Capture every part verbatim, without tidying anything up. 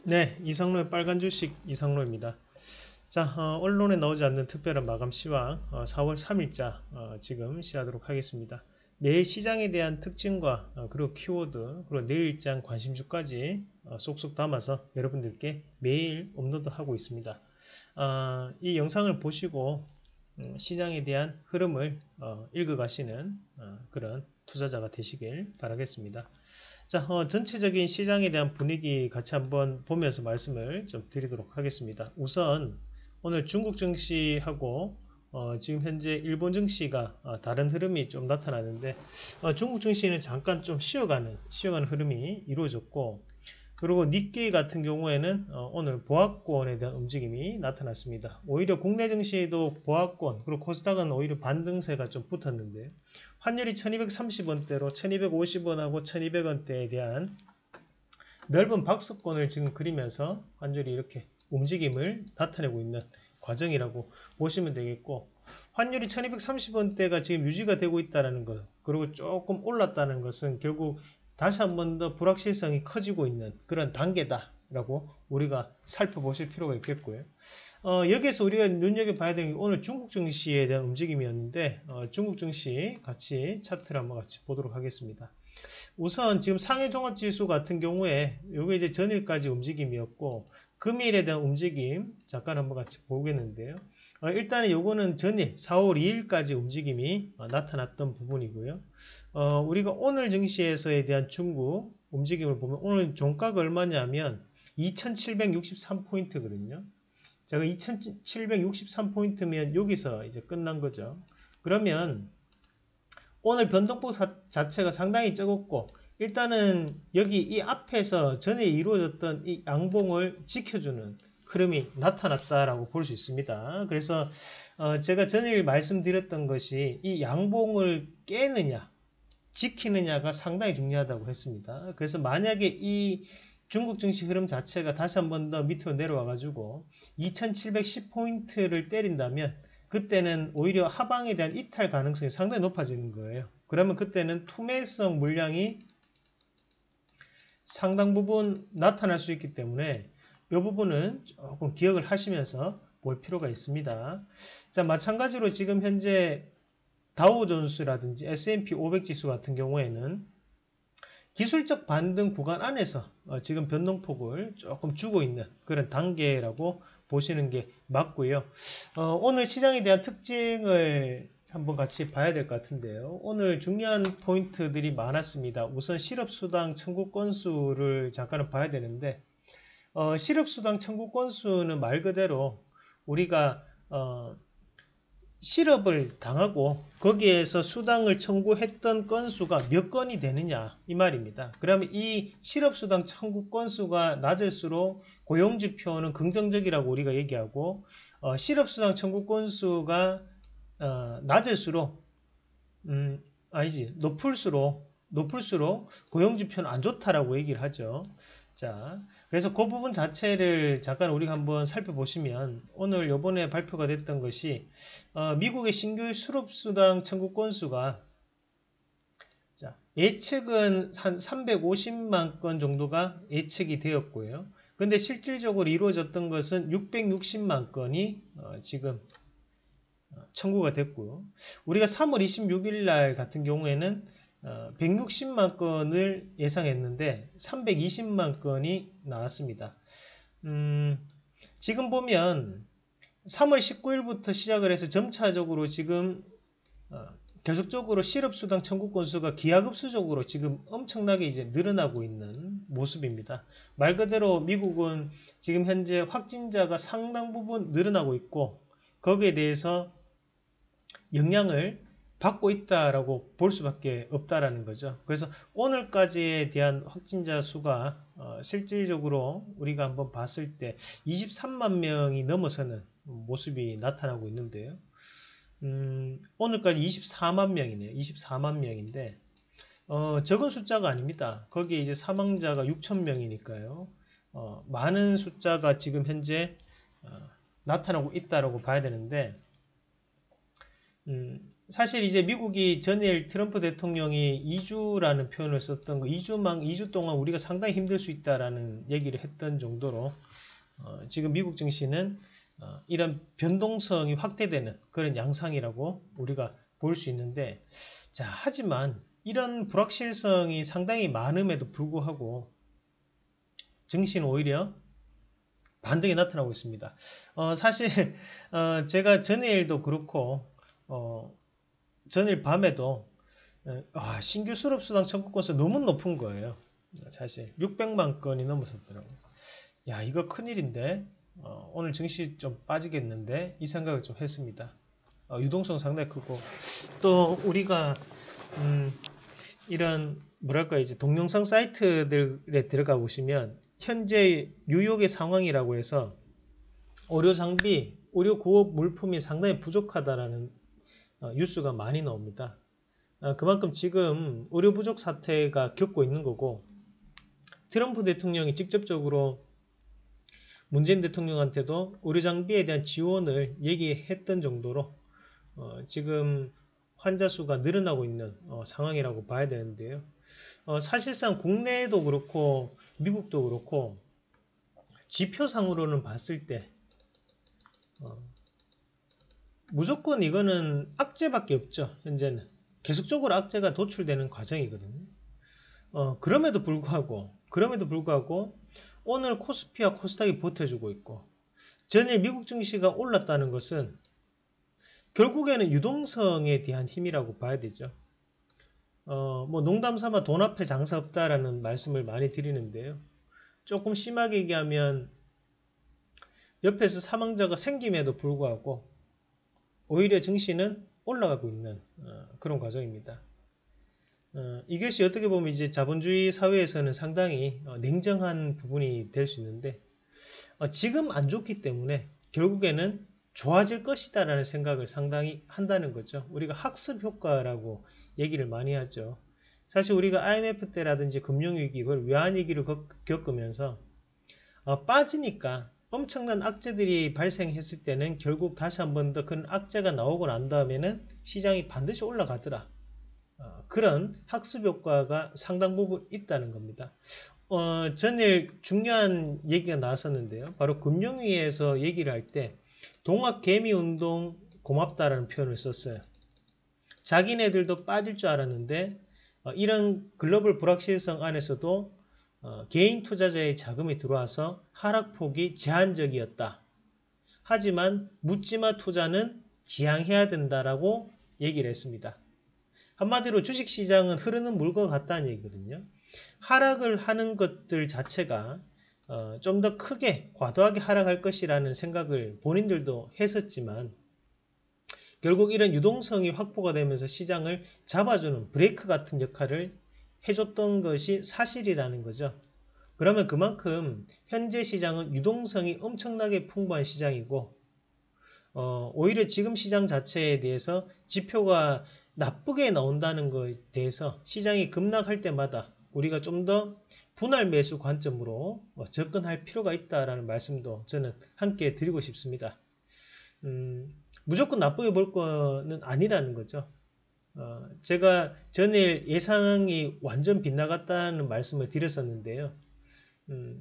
네, 이상로의 빨간 주식 이상로입니다. 자, 어, 언론에 나오지 않는 특별한 마감 시황 어, 사월 삼일자 어, 지금 시작하도록 하겠습니다. 매일 시장에 대한 특징과 어, 그리고 키워드 그리고 내일장 관심주까지 어, 쏙쏙 담아서 여러분들께 매일 업로드하고 있습니다. 어, 이 영상을 보시고 음, 시장에 대한 흐름을 어, 읽어가시는 어, 그런 투자자가 되시길 바라겠습니다. 자, 어, 전체적인 시장에 대한 분위기 같이 한번 보면서 말씀을 좀 드리도록 하겠습니다. 우선 오늘 중국 증시하고 어, 지금 현재 일본 증시가 어, 다른 흐름이 좀 나타나는데 어, 중국 증시는 잠깐 좀 쉬어가는 쉬어가는 흐름이 이루어졌고, 그리고 니케이 같은 경우에는 어, 오늘 보합권에 대한 움직임이 나타났습니다. 오히려 국내 증시에도 보합권 그리고 코스닥은 오히려 반등세가 좀 붙었는데 환율이 천이백삼십 원대로 천이백오십 원하고 천이백 원대에 대한 넓은 박스권을 지금 그리면서 환율이 이렇게 움직임을 나타내고 있는 과정이라고 보시면 되겠고, 환율이 천이백삼십 원대가 지금 유지가 되고 있다는 것, 그리고 조금 올랐다는 것은 결국 다시 한 번 더 불확실성이 커지고 있는 그런 단계다라고 우리가 살펴보실 필요가 있겠고요. 어, 여기에서 우리가 눈여겨봐야 되는 게 오늘 중국 증시에 대한 움직임이었는데 어, 중국 증시 같이 차트를 한번 같이 보도록 하겠습니다. 우선 지금 상해 종합지수 같은 경우에 이게 이제 전일까지 움직임이었고, 금일에 대한 움직임 잠깐 한번 같이 보겠는데요. 어, 일단은 요거는 전일 사월 이일까지 움직임이 어, 나타났던 부분이고요. 어, 우리가 오늘 증시에서에 대한 중국 움직임을 보면 오늘 종가가 얼마냐면 이천칠백육십삼 포인트거든요. 제가 이천칠백육십삼 포인트면 여기서 이제 끝난 거죠. 그러면 오늘 변동폭 자체가 상당히 적었고, 일단은 여기 이 앞에서 전에 이루어졌던 이 양봉을 지켜주는 흐름이 나타났다라고 볼 수 있습니다. 그래서 어 제가 전일 말씀드렸던 것이 이 양봉을 깨느냐 지키느냐가 상당히 중요하다고 했습니다. 그래서 만약에 이 중국 증시 흐름 자체가 다시 한 번 더 밑으로 내려와 가지고 이천칠백십 포인트를 때린다면 그때는 오히려 하방에 대한 이탈 가능성이 상당히 높아지는 거예요. 그러면 그때는 투매성 물량이 상당 부분 나타날 수 있기 때문에 이 부분은 조금 기억을 하시면서 볼 필요가 있습니다. 자, 마찬가지로 지금 현재 다우존스라든지 에스 앤 피 오백 지수 같은 경우에는 기술적 반등 구간 안에서 지금 변동폭을 조금 주고 있는 그런 단계라고 보시는 게 맞고요. 어, 오늘 시장에 대한 특징을 한번 같이 봐야 될 것 같은데요. 오늘 중요한 포인트들이 많았습니다. 우선 실업수당 청구 건수를 잠깐은 봐야 되는데 어, 실업수당 청구 건수는 말 그대로 우리가 어, 실업을 당하고 거기에서 수당을 청구했던 건수가 몇 건이 되느냐 이 말입니다. 그러면 이 실업수당 청구 건수가 낮을수록 고용지표는 긍정적이라고 우리가 얘기하고 어, 실업수당 청구 건수가 어, 낮을수록 음, 아니지 높을수록 높을수록 고용지표는 안 좋다라고 얘기를 하죠. 자, 그래서 그 부분 자체를 잠깐 우리가 한번 살펴보시면 오늘 요번에 발표가 됐던 것이 어, 미국의 신규 실업수당 청구 건수가 자, 예측은 한 삼백오십만 건 정도가 예측이 되었고요. 근데 실질적으로 이루어졌던 것은 육백육십만 건이 어, 지금 청구가 됐고요. 우리가 삼월 이십육일 날 같은 경우에는 백육십만 건을 예상했는데 삼백이십만 건이 나왔습니다. 음, 지금 보면 삼월 십구일부터 시작을 해서 점차적으로 지금 어, 계속적으로 실업수당 청구 건수가 기하급수적으로 지금 엄청나게 이제 늘어나고 있는 모습입니다. 말 그대로 미국은 지금 현재 확진자가 상당 부분 늘어나고 있고 거기에 대해서 영향을 받고 있다라고 볼 수밖에 없다라는 거죠. 그래서 오늘까지에 대한 확진자 수가 어, 실질적으로 우리가 한번 봤을 때 이십삼만 명이 넘어서는 모습이 나타나고 있는데요. 음, 오늘까지 이십사만 명이네요. 이십사만 명인데 어, 적은 숫자가 아닙니다. 거기에 이제 사망자가 육천 명이니까요. 어, 많은 숫자가 지금 현재 어, 나타나고 있다라고 봐야 되는데 음, 사실 이제 미국이 전일 트럼프 대통령이 이 주라는 표현을 썼던 거, 이 주만, 이 주 동안 우리가 상당히 힘들 수 있다라는 얘기를 했던 정도로, 어, 지금 미국 증시는 어, 이런 변동성이 확대되는 그런 양상이라고 우리가 볼 수 있는데, 자, 하지만 이런 불확실성이 상당히 많음에도 불구하고 증시는 오히려 반등이 나타나고 있습니다. 어, 사실 어, 제가 전일도 그렇고 어, 전일 밤에도 아, 신규 수렵수당 청구 건수 너무 높은 거예요. 사실 육백만 건이 넘었었더라고요. 야, 이거 큰일인데 어, 오늘 증시 좀 빠지겠는데 이 생각을 좀 했습니다. 어, 유동성 상당히 크고 또 우리가 음, 이런 뭐랄까 이제 동영상 사이트들에 들어가 보시면 현재 뉴욕의 상황이라고 해서 의료 장비, 의료 구업 물품이 상당히 부족하다라는 어, 뉴스가 많이 나옵니다. 어, 그만큼 지금 의료 부족 사태가 겪고 있는 거고, 트럼프 대통령이 직접적으로 문재인 대통령한테도 의료 장비에 대한 지원을 얘기했던 정도로 어, 지금 환자 수가 늘어나고 있는 어, 상황이라고 봐야 되는데요. 어, 사실상 국내에도 그렇고 미국도 그렇고 지표상으로는 봤을 때 어, 무조건 이거는 악재밖에 없죠. 현재는 계속적으로 악재가 도출되는 과정이거든요. 어, 그럼에도 불구하고 그럼에도 불구하고 오늘 코스피와 코스닥이 버텨주고 있고 전일 미국 증시가 올랐다는 것은 결국에는 유동성에 대한 힘이라고 봐야 되죠. 어, 뭐 농담 삼아 돈 앞에 장사 없다라는 말씀을 많이 드리는데요. 조금 심하게 얘기하면 옆에서 사망자가 생김에도 불구하고 오히려 증시는 올라가고 있는 어, 그런 과정입니다. 어, 이것이 어떻게 보면 이제 자본주의 사회에서는 상당히 어, 냉정한 부분이 될 수 있는데 어, 지금 안 좋기 때문에 결국에는 좋아질 것이다 라는 생각을 상당히 한다는 거죠. 우리가 학습 효과라고 얘기를 많이 하죠. 사실 우리가 아이엠에프 때라든지 금융위기, 그걸 외환위기를 겪으면서 어, 빠지니까 엄청난 악재들이 발생했을 때는 결국 다시 한 번 더 큰 악재가 나오고 난 다음에는 시장이 반드시 올라가더라. 어, 그런 학습 효과가 상당 부분 있다는 겁니다. 어, 전일 중요한 얘기가 나왔었는데요. 바로 금융위에서 얘기를 할 때 동학개미운동 고맙다라는 표현을 썼어요. 자기네들도 빠질 줄 알았는데 어, 이런 글로벌 불확실성 안에서도 어, 개인 투자자의 자금이 들어와서 하락폭이 제한적이었다. 하지만 묻지마 투자는 지양해야 된다라고 얘기를 했습니다. 한마디로 주식시장은 흐르는 물과 같다는 얘기거든요. 하락을 하는 것들 자체가 어, 좀 더 크게 과도하게 하락할 것이라는 생각을 본인들도 했었지만 결국 이런 유동성이 확보가 되면서 시장을 잡아주는 브레이크 같은 역할을 해줬던 것이 사실이라는 거죠. 그러면 그만큼 현재 시장은 유동성이 엄청나게 풍부한 시장이고 어, 오히려 지금 시장 자체에 대해서 지표가 나쁘게 나온다는 것에 대해서 시장이 급락할 때마다 우리가 좀 더 분할 매수 관점으로 접근할 필요가 있다라는 말씀도 저는 함께 드리고 싶습니다. 음, 무조건 나쁘게 볼 거는 아니라는 거죠. 어, 제가 전일 예상이 완전 빗나갔다는 말씀을 드렸었는데요. 음,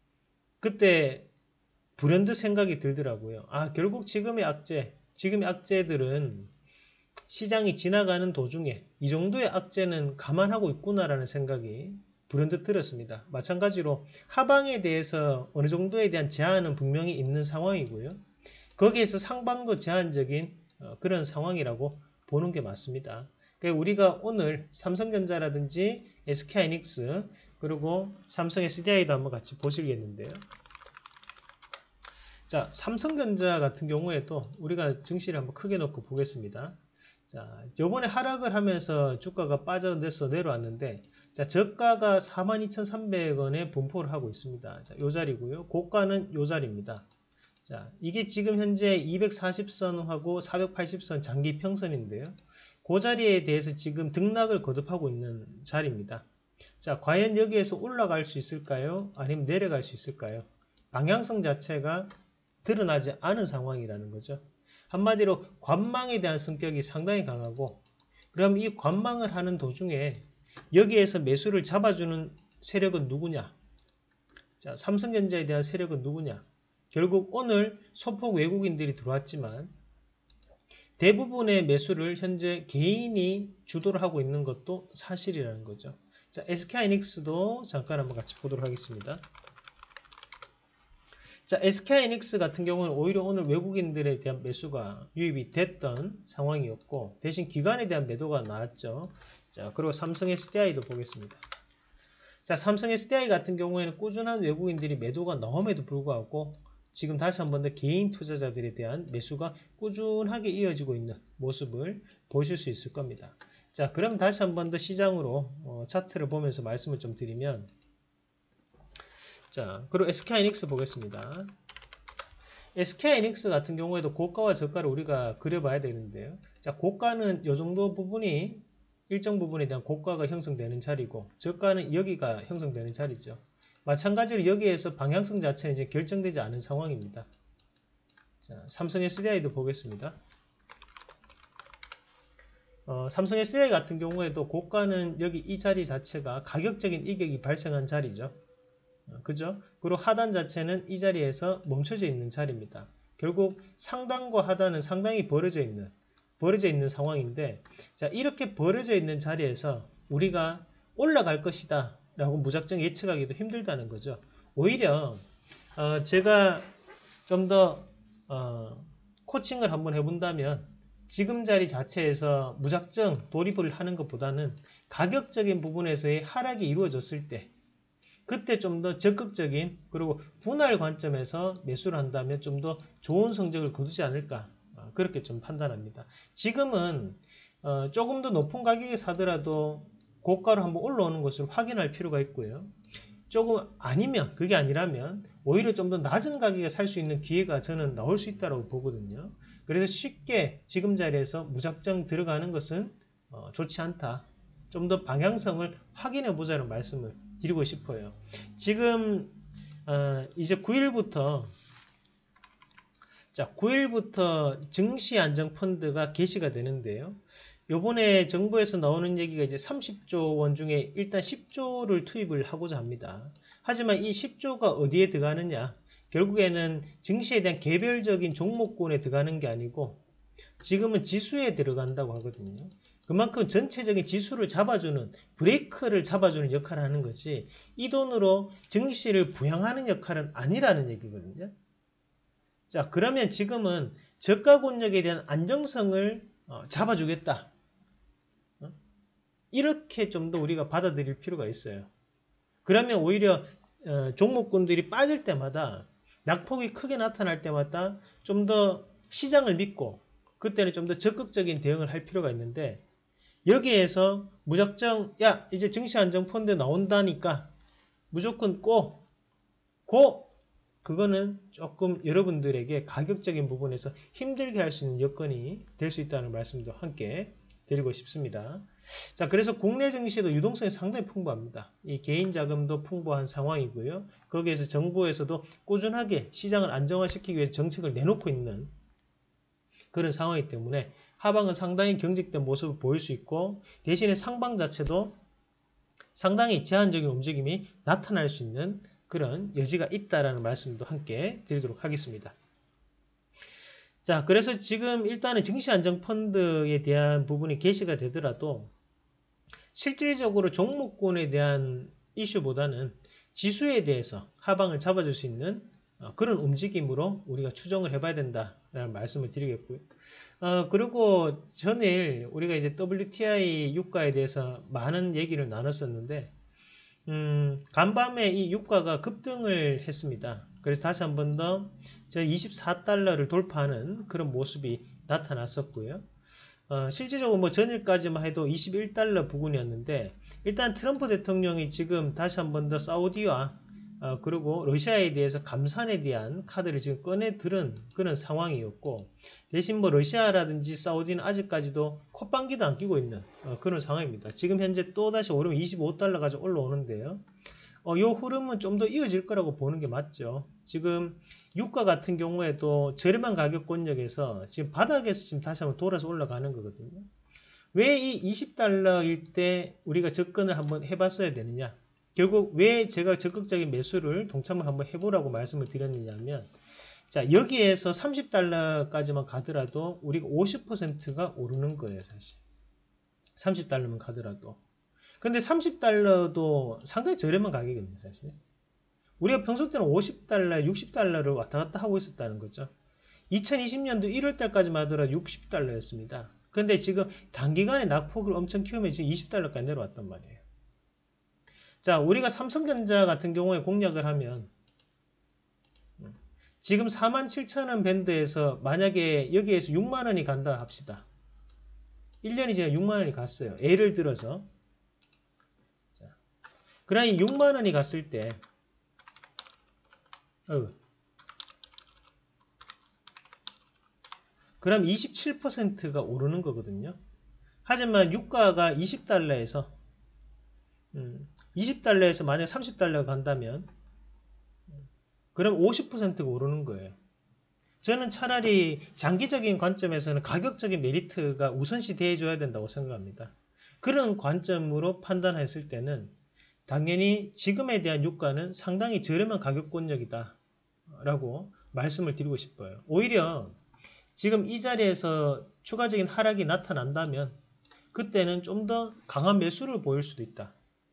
그때 불현듯 생각이 들더라고요. 아, 결국 지금의 악재, 지금의 악재들은 시장이 지나가는 도중에 이 정도의 악재는 감안하고 있구나라는 생각이 불현듯 들었습니다. 마찬가지로 하방에 대해서 어느 정도에 대한 제한은 분명히 있는 상황이고요. 거기에서 상방도 제한적인 그런 상황이라고 보는 게 맞습니다. 그러니까 우리가 오늘 삼성전자라든지 에스케이하이닉스 그리고 삼성 에스디아이도 한번 같이 보시겠는데요. 자, 삼성전자 같은 경우에도 우리가 증시를 한번 크게 놓고 보겠습니다. 자, 요번에 하락을 하면서 주가가 빠져내서 내려왔는데, 자, 저가가 사만 이천삼백 원에 분포를 하고 있습니다. 자, 요 자리고요. 고가는 요 자리입니다. 자, 이게 지금 현재 이백사십 선하고 사백팔십 선 장기 평선인데요. 그 자리에 대해서 지금 등락을 거듭하고 있는 자리입니다. 자, 과연 여기에서 올라갈 수 있을까요? 아니면 내려갈 수 있을까요? 방향성 자체가 드러나지 않은 상황이라는 거죠. 한마디로 관망에 대한 성격이 상당히 강하고, 그럼 이 관망을 하는 도중에 여기에서 매수를 잡아주는 세력은 누구냐? 자, 삼성전자에 대한 세력은 누구냐? 결국 오늘 소폭 외국인들이 들어왔지만 대부분의 매수를 현재 개인이 주도를 하고 있는 것도 사실이라는 거죠. 자, 에스케이하이닉스도 잠깐 한번 같이 보도록 하겠습니다. 자, 에스케이하이닉스 같은 경우는 오히려 오늘 외국인들에 대한 매수가 유입이 됐던 상황이었고, 대신 기관에 대한 매도가 나왔죠. 자, 그리고 삼성 에스디아이도 보겠습니다. 자, 삼성 에스디아이 같은 경우에는 꾸준한 외국인들이 매도가 나옴에도 불구하고 지금 다시 한 번 더 개인 투자자들에 대한 매수가 꾸준하게 이어지고 있는 모습을 보실 수 있을 겁니다. 자, 그럼 다시 한 번 더 시장으로 어, 차트를 보면서 말씀을 좀 드리면, 자, 그리고 에스케이하이닉스 보겠습니다. 에스케이하이닉스 같은 경우에도 고가와 저가를 우리가 그려봐야 되는데요. 자, 고가는 이 정도 부분이 일정 부분에 대한 고가가 형성되는 자리고, 저가는 여기가 형성되는 자리죠. 마찬가지로 여기에서 방향성 자체는 이제 결정되지 않은 상황입니다. 자, 삼성 에스디아이도 보겠습니다. 어, 삼성 에스디아이 같은 경우에도 고가는 여기 이 자리 자체가 가격적인 이격이 발생한 자리죠. 어, 그죠? 그리고 하단 자체는 이 자리에서 멈춰져 있는 자리입니다. 결국 상단과 하단은 상당히 벌어져 있는, 벌어져 있는 상황인데, 자, 이렇게 벌어져 있는 자리에서 우리가 올라갈 것이다 라고 무작정 예측하기도 힘들다는 거죠. 오히려 어, 제가 좀 더 어, 코칭을 한번 해본다면 지금 자리 자체에서 무작정 돌입을 하는 것보다는 가격적인 부분에서의 하락이 이루어졌을 때 그때 좀 더 적극적인, 그리고 분할 관점에서 매수를 한다면 좀 더 좋은 성적을 거두지 않을까, 어, 그렇게 좀 판단합니다. 지금은 어, 조금 더 높은 가격에 사더라도 고가로 한번 올라오는 것을 확인할 필요가 있고요. 조금 아니면, 그게 아니라면 오히려 좀 더 낮은 가격에 살 수 있는 기회가 저는 나올 수 있다고 보거든요. 그래서 쉽게 지금 자리에서 무작정 들어가는 것은 어, 좋지 않다. 좀 더 방향성을 확인해 보자는 말씀을 드리고 싶어요. 지금 어, 이제 구 일부터 자, 구 일부터 증시안정펀드가 개시가 되는데요. 요번에 정부에서 나오는 얘기가 이제 삼십조 원 중에 일단 십조를 투입을 하고자 합니다. 하지만 이 십조가 어디에 들어가느냐? 결국에는 증시에 대한 개별적인 종목군에 들어가는 게 아니고 지금은 지수에 들어간다고 하거든요. 그만큼 전체적인 지수를 잡아주는, 브레이크를 잡아주는 역할을 하는 거지, 이 돈으로 증시를 부양하는 역할은 아니라는 얘기거든요. 자, 그러면 지금은 저가 권역에 대한 안정성을 어, 잡아주겠다. 어? 이렇게 좀 더 우리가 받아들일 필요가 있어요. 그러면 오히려 어, 종목군들이 빠질 때마다, 낙폭이 크게 나타날 때마다 좀 더 시장을 믿고 그때는 좀 더 적극적인 대응을 할 필요가 있는데, 여기에서 무작정 야 이제 증시안정펀드 나온다니까 무조건 꼬 고, 그거는 조금 여러분들에게 가격적인 부분에서 힘들게 할 수 있는 여건이 될 수 있다는 말씀도 함께 드리고 싶습니다. 자, 그래서 국내 증시도 유동성이 상당히 풍부합니다. 이 개인 자금도 풍부한 상황이고요. 거기에서 정부에서도 꾸준하게 시장을 안정화시키기 위해서 정책을 내놓고 있는 그런 상황이기 때문에 하방은 상당히 경직된 모습을 보일 수 있고, 대신에 상방 자체도 상당히 제한적인 움직임이 나타날 수 있는 그런 여지가 있다라는 말씀도 함께 드리도록 하겠습니다. 자, 그래서 지금 일단은 증시안정펀드에 대한 부분이 개시가 되더라도 실질적으로 종목군에 대한 이슈보다는 지수에 대해서 하방을 잡아줄 수 있는 그런 움직임으로 우리가 추정을 해봐야 된다라는 말씀을 드리겠고요. 어, 그리고 전일 우리가 이제 더블유티아이 유가에 대해서 많은 얘기를 나눴었는데, 음, 간밤에 이 유가가 급등을 했습니다. 그래서 다시 한 번 더 저 이십사 달러를 돌파하는 그런 모습이 나타났었고요. 어, 실질적으로 뭐 전일까지만 해도 이십일 달러 부근이었는데, 일단 트럼프 대통령이 지금 다시 한 번 더 사우디와 어, 그리고 러시아에 대해서 감산에 대한 카드를 지금 꺼내 들은 그런 상황이었고, 대신 뭐 러시아라든지 사우디는 아직까지도 콧방귀도 안 끼고 있는 어, 그런 상황입니다. 지금 현재 또다시 오르면 이십오 달러까지 올라오는데요. 어, 요 흐름은 좀 더 이어질 거라고 보는 게 맞죠. 지금 유가 같은 경우에도 저렴한 가격권역에서 지금 바닥에서 지금 다시 한번 돌아서 올라가는 거거든요. 왜 이 이십 달러일 때 우리가 접근을 한번 해봤어야 되느냐? 결국 왜 제가 적극적인 매수를 동참을 한번 해보라고 말씀을 드렸느냐면, 자, 여기에서 삼십 달러까지만 가더라도 우리가 오십 퍼센트가 오르는 거예요, 사실. 삼십 달러만 가더라도. 근데 삼십 달러도 상당히 저렴한 가격입니다, 사실. 우리가 평소 때는 오십 달러, 육십 달러를 왔다 갔다 하고 있었다는 거죠. 이천이십 년도 일월 달까지만 하더라도 육십 달러였습니다. 근데 지금 단기간에 낙폭을 엄청 키우면 지금 이십 달러까지 내려왔단 말이에요. 자, 우리가 삼성전자 같은 경우에 공략을 하면 지금 사만 칠천 원 밴드에서 만약에 여기에서 육만 원이 간다 합시다. 일 년이 지나 육만 원이 갔어요. 예를 들어서. 자, 그러니 육만 원이 갔을 때 어, 그럼 이십칠 퍼센트가 오르는 거거든요. 하지만 유가가 이십 달러에서 음, 이십 달러에서 만약 삼십 달러가 간다면 그럼 오십 퍼센트가 오르는 거예요. 저는 차라리 장기적인 관점에서는 가격적인 메리트가 우선시 대해줘야 된다고 생각합니다. 그런 관점으로 판단했을 때는 당연히 지금에 대한 유가는 상당히 저렴한 가격권역이다 라고 말씀을 드리고 싶어요. 오히려 지금 이 자리에서 추가적인 하락이 나타난다면 그때는 좀 더 강한 매수를 보일 수도 있다.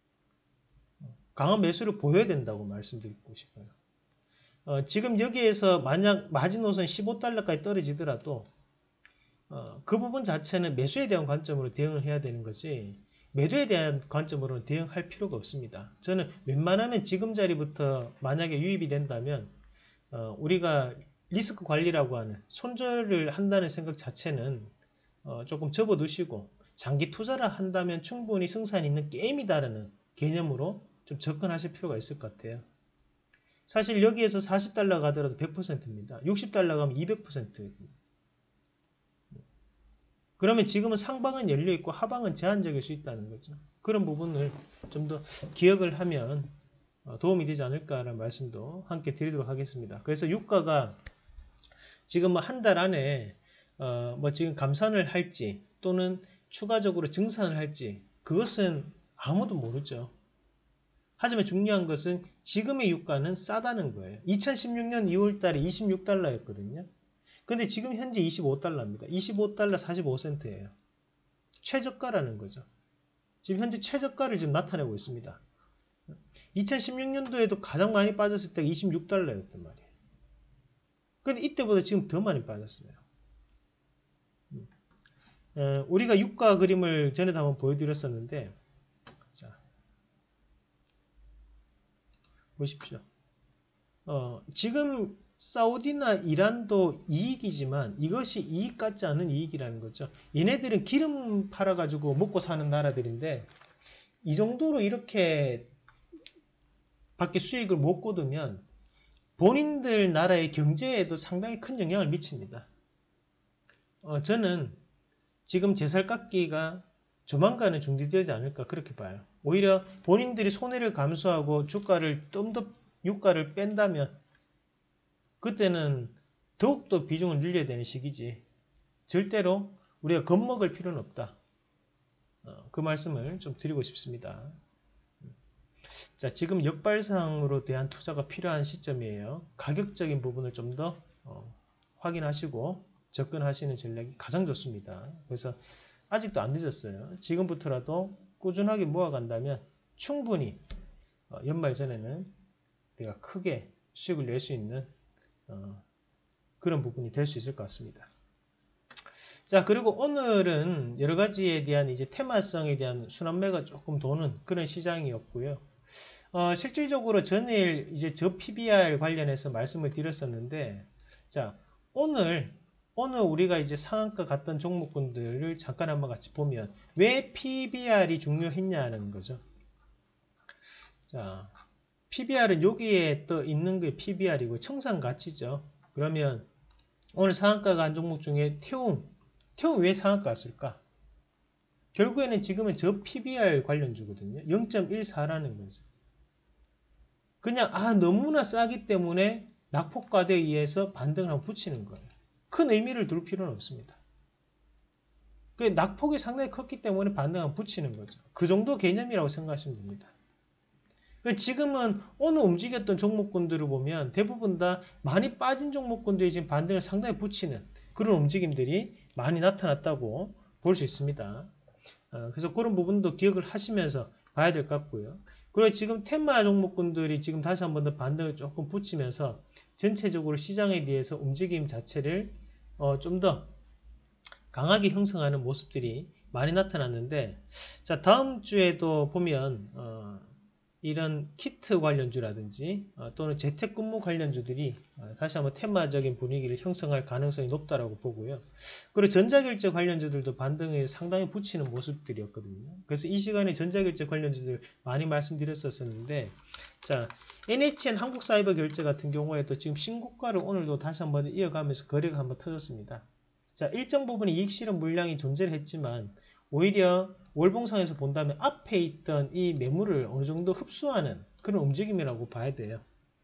강한 매수를 보여야 된다고 말씀드리고 싶어요. 어, 지금 여기에서 만약 마지노선 십오 달러까지 떨어지더라도 어, 그 부분 자체는 매수에 대한 관점으로 대응을 해야 되는 거지 매도에 대한 관점으로는 대응할 필요가 없습니다. 저는 웬만하면 지금 자리부터 만약에 유입이 된다면 어, 우리가 리스크 관리라고 하는 손절을 한다는 생각 자체는 어, 조금 접어두시고 장기 투자를 한다면 충분히 승산이 있는 게임이다라는 개념으로 좀 접근하실 필요가 있을 것 같아요. 사실 여기에서 사십 달러 가더라도 백 퍼센트입니다. 육십 달러 가면 이백 퍼센트. 그러면 지금은 상방은 열려있고 하방은 제한적일 수 있다는 거죠. 그런 부분을 좀 더 기억을 하면 도움이 되지 않을까라는 말씀도 함께 드리도록 하겠습니다. 그래서 유가가 지금 뭐 한 달 안에 어 뭐 지금 감산을 할지 또는 추가적으로 증산을 할지 그것은 아무도 모르죠. 하지만 중요한 것은 지금의 유가는 싸다는 거예요. 이천십육 년 이월 달에 이십육 달러였거든요. 근데 지금 현재 이십오 달러입니다. 이십오 달러 사십오 센트예요. 최저가라는 거죠. 지금 현재 최저가를 지금 나타내고 있습니다. 이천십육 년도에도 가장 많이 빠졌을 때가 이십육 달러였단 말이에요. 근데 이때보다 지금 더 많이 빠졌어요. 어, 우리가 유가 그림을 전에도 한번 보여드렸었는데 자 보십시오. 어, 지금 사우디나 이란도 이익이지만 이것이 이익 같지 않은 이익이라는 거죠. 얘네들은 기름 팔아가지고 먹고 사는 나라들인데 이 정도로 이렇게 밖에 수익을 못 거두면 본인들 나라의 경제에도 상당히 큰 영향을 미칩니다. 어, 저는 지금 제살깎기가 조만간은 중지되지 않을까 그렇게 봐요. 오히려 본인들이 손해를 감수하고 주가를 좀 더 유가를 뺀다면 그때는 더욱더 비중을 늘려야 되는 시기지 절대로 우리가 겁먹을 필요는 없다. 어, 그 말씀을 좀 드리고 싶습니다. 자, 지금 역발상으로 대한 투자가 필요한 시점이에요. 가격적인 부분을 좀 더 어, 확인하시고 접근하시는 전략이 가장 좋습니다. 그래서 아직도 안 늦었어요. 지금부터라도 꾸준하게 모아간다면 충분히 어, 연말 전에는 우리가 크게 수익을 낼 수 있는 어, 그런 부분이 될 수 있을 것 같습니다. 자, 그리고 오늘은 여러 가지에 대한 이제 테마성에 대한 순환매가 조금 도는 그런 시장이었고요. 어, 실질적으로 전일 이제 저 피비알 관련해서 말씀을 드렸었는데, 자, 오늘, 오늘 우리가 이제 상한가 갔던 종목군들을 잠깐 한번 같이 보면, 왜 피비알이 중요했냐는 거죠. 자, 피비알은 여기에 떠 있는 게 피비알이고 청산가치죠. 그러면 오늘 상한가 간 종목 중에 태움, 태움 왜 상한가 갔을까? 결국에는 지금은 저 피비알 관련주거든요. 영 점 일사라는 거죠. 그냥 아 너무나 싸기 때문에 낙폭과대에 의해서 반등을 한번 붙이는 거예요. 큰 의미를 둘 필요는 없습니다. 그 낙폭이 상당히 컸기 때문에 반등을 한번 붙이는 거죠. 그 정도 개념이라고 생각하시면 됩니다. 지금은 오늘 움직였던 종목군들을 보면 대부분 다 많이 빠진 종목군들이 지금 반등을 상당히 붙이는 그런 움직임들이 많이 나타났다고 볼 수 있습니다. 어, 그래서 그런 부분도 기억을 하시면서 봐야 될 것 같고요. 그리고 지금 테마 종목군들이 지금 다시 한 번 더 반등을 조금 붙이면서 전체적으로 시장에 대해서 움직임 자체를 어, 좀 더 강하게 형성하는 모습들이 많이 나타났는데, 자 다음 주에도 보면 어, 이런 키트 관련주라든지 어, 또는 재택근무 관련주들이 어, 다시 한번 테마적인 분위기를 형성할 가능성이 높다라고 보고요. 그리고 전자결제 관련주들도 반등을 상당히 붙이는 모습들이었거든요. 그래서 이 시간에 전자결제 관련주들 많이 말씀드렸었는데, 자 엔에이치엔 한국사이버결제 같은 경우에도 지금 신고가를 오늘도 다시 한번 이어가면서 거래가 한번 터졌습니다. 자 일정 부분의 이익 실현 물량이 존재를 했지만 오히려 월봉상에서 본다면 앞에 있던 이 매물을 어느 정도 흡수하는 그런 움직임이라고 봐야 돼요.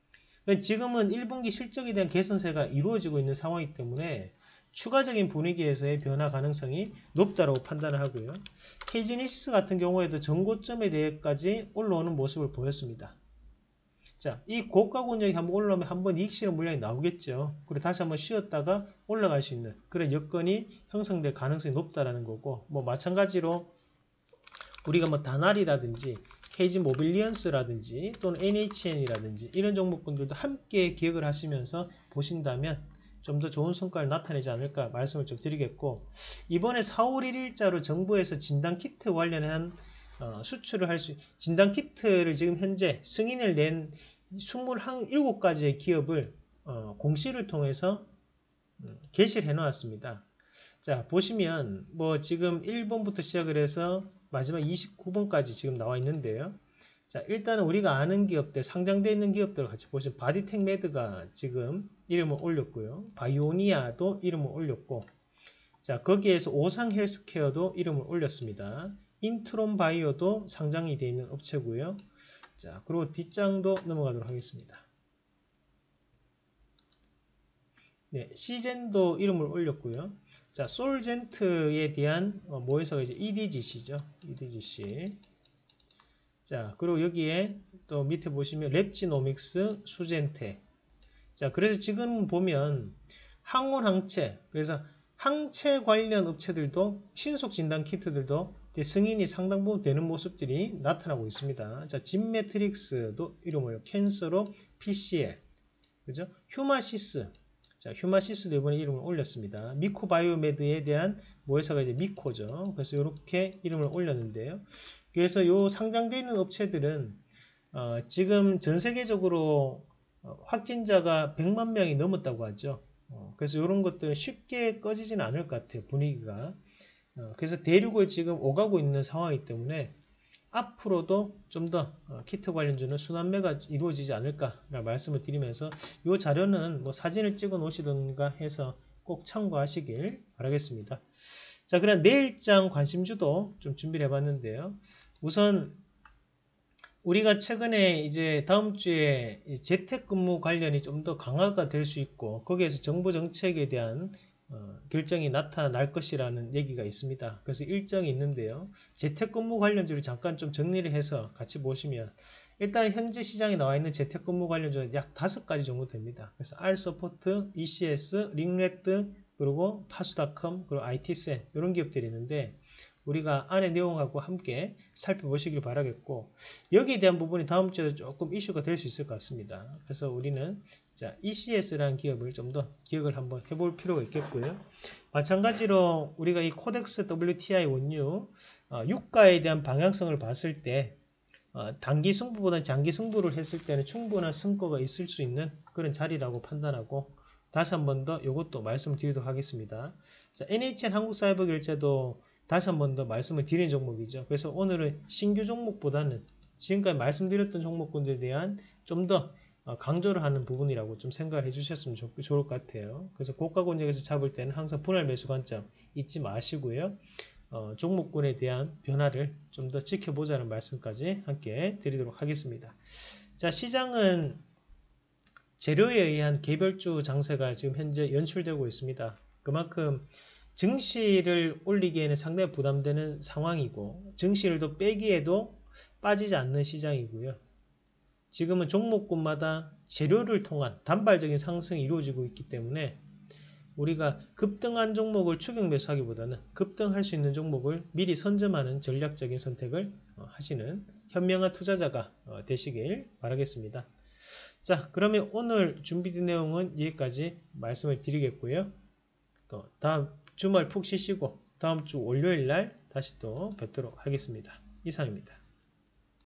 지금은 일 분기 실적에 대한 개선세가 이루어지고 있는 상황이기 때문에 추가적인 분위기에서의 변화 가능성이 높다고 판단을 하고요. 케이지니시스 같은 경우에도 전고점에 대해까지 올라오는 모습을 보였습니다. 자, 이 고가 권역이 한번 올라오면 한번 이익 실현 물량이 나오겠죠. 그리고 다시 한번 쉬었다가 올라갈 수 있는 그런 여건이 형성될 가능성이 높다라는 거고, 뭐 마찬가지로 우리가 뭐 다날이라든지 케이지 모빌리언스라든지 또는 엔에이치엔이라든지 이런 종목군들도 함께 기억을 하시면서 보신다면 좀 더 좋은 성과를 나타내지 않을까 말씀을 좀 드리겠고, 이번에 사월 일일자로 정부에서 진단키트 관련한 어, 수출을 할 수, 진단키트를 지금 현재 승인을 낸 이십칠 가지의 기업을 어, 공시를 통해서 음, 게시를 해 놓았습니다. 자, 보시면 뭐 지금 일 번부터 시작을 해서 마지막 이십구 번까지 지금 나와 있는데요. 자, 일단은 우리가 아는 기업들, 상장되어 있는 기업들을 같이 보시면 바디텍메드가 지금 이름을 올렸고요. 바이오니아도 이름을 올렸고, 자, 거기에서 오상헬스케어도 이름을 올렸습니다. 인트론 바이오도 상장이 되어 있는 업체고요. 자, 그리고 뒷장도 넘어가도록 하겠습니다. 네, 시젠도 이름을 올렸고요. 자, 솔젠트에 대한 어, 모회사가 이제 이디지씨죠. 이디지씨. 자, 그리고 여기에 또 밑에 보시면 랩지노믹스, 수젠테. 자, 그래서 지금 보면 항온항체, 그래서 항체 관련 업체들도 신속 진단 키트들도 승인이 상당 부분 되는 모습들이 나타나고 있습니다. 자, 진매트릭스도 이름을 캔서로 피씨엘, 그죠? 휴마시스, 자, 휴마시스도 이번에 이름을 올렸습니다. 미코바이오메드에 대한 모회사가 이제 미코죠. 그래서 이렇게 이름을 올렸는데요. 그래서 요 상장되어 있는 업체들은 어, 지금 전 세계적으로 어, 확진자가 백만 명이 넘었다고 하죠. 어, 그래서 이런 것들은 쉽게 꺼지지는 않을 것 같아요. 분위기가. 어, 그래서 대륙을 지금 오가고 있는 상황이기 때문에 앞으로도 좀 더 어, 키트 관련주는 순환매가 이루어지지 않을까라는 말씀을 드리면서 이 자료는 뭐 사진을 찍어 놓으시던가 해서 꼭 참고하시길 바라겠습니다. 자, 그럼 내일장 관심주도 좀 준비를 해봤는데요. 우선 우리가 최근에 이제 다음 주에 재택근무 관련이 좀 더 강화가 될 수 있고 거기에서 정부 정책에 대한 어, 결정이 나타날 것이라는 얘기가 있습니다. 그래서 일정이 있는데요. 재택근무 관련주를 잠깐 좀 정리를 해서 같이 보시면 일단 현재 시장에 나와 있는 재택근무 관련주는 약 다섯 가지 정도 됩니다. 그래서 R서포트, 이씨에스, 링레드, 그리고 파수닷컴, 그리고 아이티센 이런 기업들이 있는데 우리가 안의 내용하고 함께 살펴보시길 바라겠고, 여기에 대한 부분이 다음 주에 조금 이슈가 될 수 있을 것 같습니다. 그래서 우리는 자, 이씨에스라는 기업을 좀 더 기억을 한번 해볼 필요가 있겠고요. 마찬가지로 우리가 이 코덱스 더블유티아이 원유 어, 유가에 대한 방향성을 봤을 때 어, 단기 승부보다 장기 승부를 했을 때는 충분한 성과가 있을 수 있는 그런 자리라고 판단하고, 다시 한 번 더 이것도 말씀드리도록 하겠습니다. 자, 엔에이치엔 한국사이버결제도 다시 한 번 더 말씀을 드리는 종목이죠. 그래서 오늘은 신규 종목보다는 지금까지 말씀드렸던 종목군들에 대한 좀 더 강조를 하는 부분이라고 좀 생각을 해주셨으면 좋, 좋을 것 같아요. 그래서 고가 권역에서 잡을 때는 항상 분할 매수 관점 잊지 마시고요. 어, 종목군에 대한 변화를 좀 더 지켜보자는 말씀까지 함께 드리도록 하겠습니다. 자, 시장은 재료에 의한 개별주 장세가 지금 현재 연출되고 있습니다. 그만큼 증시를 올리기에는 상당히 부담되는 상황이고 증시를 또 빼기에도 빠지지 않는 시장이고요. 지금은 종목군마다 재료를 통한 단발적인 상승이 이루어지고 있기 때문에 우리가 급등한 종목을 추격 매수하기보다는 급등할 수 있는 종목을 미리 선점하는 전략적인 선택을 하시는 현명한 투자자가 되시길 바라겠습니다. 자, 그러면 오늘 준비된 내용은 여기까지 말씀을 드리겠고요. 또 다음 주말 푹 쉬시고 다음 주 월요일 날 다시 또 뵙도록 하겠습니다. 이상입니다.